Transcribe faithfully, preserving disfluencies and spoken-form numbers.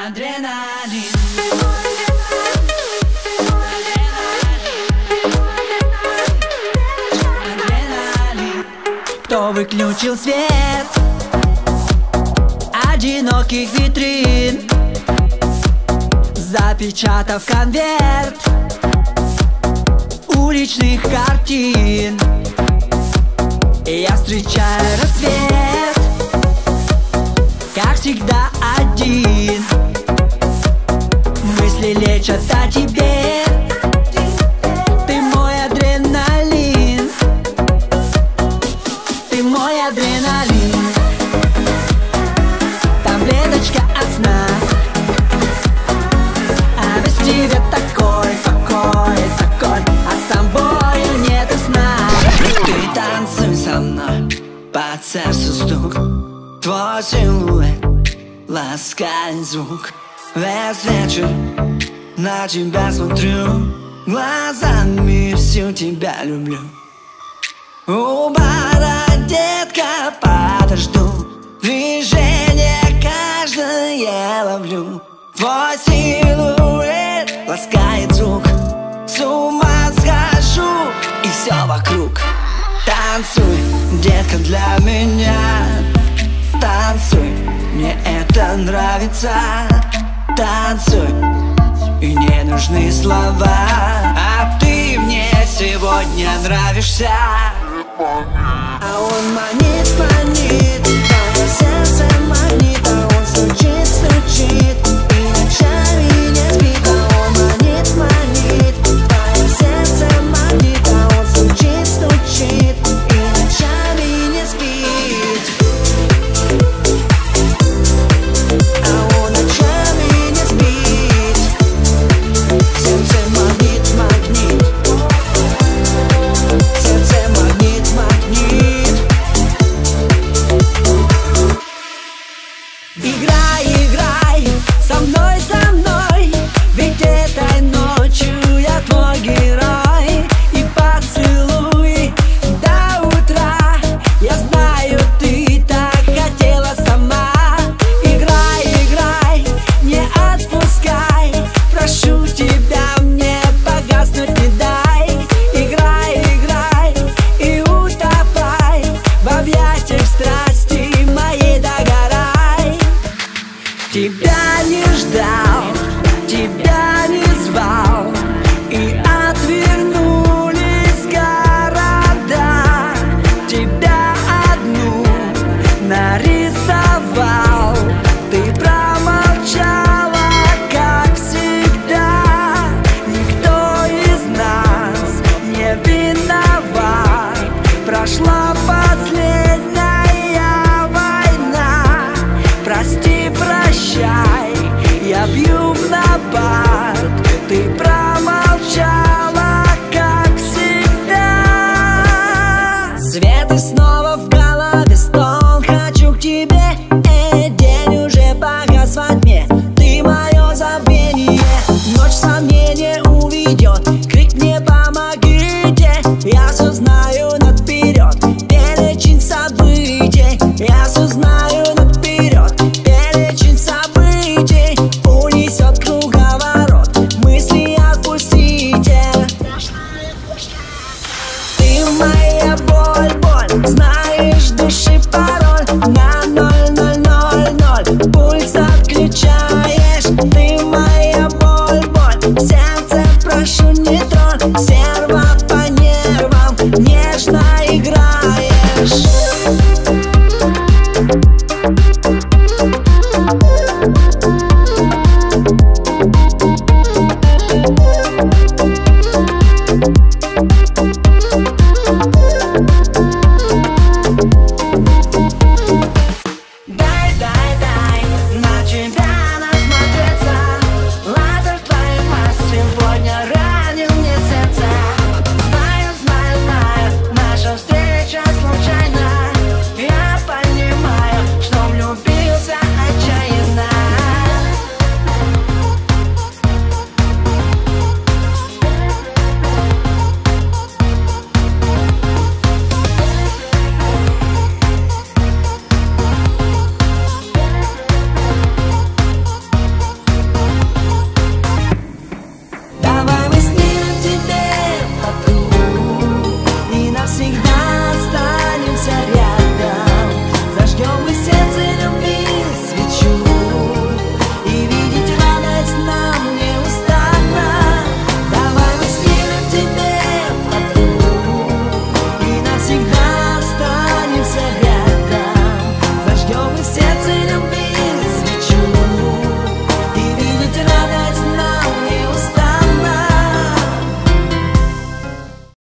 Адреналин. Адреналин. Кто выключил свет одиноких витрин, запечатав конверт уличных картин? Я встречаю рассвет, как всегда один. Мысли лечат о тебе. Ты мой адреналин. Ты мой адреналин. Таблеточка от сна. А без тебя такой, такой, такой. А с тобою нету сна. Ты танцуй со мной, по сердцу стук. Твой силуэт ласкает звук. Весь вечер на тебя смотрю, глазами всю тебя люблю. У бара, детка, подожду. Движение каждое ловлю. Твой силуэт ласкает звук. С ума схожу, и все вокруг. Танцуй, детка, для меня. Танцуй, мне это нравится. Танцуй, и не нужны слова. А ты мне сегодня нравишься. А он манит, манит, твое сердце магнит. А он стучит, стучит, и ночами не спит. А он манит, манит, твое сердце магнит. А он стучит, стучит, и ночами не спит. А он ночами не спит. Сердце магнит, магнит. Сердце магнит, магнит. Играй, играй со мной, со мной. Ведь этой ночью я твой герой. И поцелуй до утра. Я знаю, ты так хотела сама. Играй, играй, не отпускай. Прошу тебя, мне погаснуть не дай. Играй, играй и утопай в объятиях страсти моей, догорай. Тебя не ждал, тебя не звал.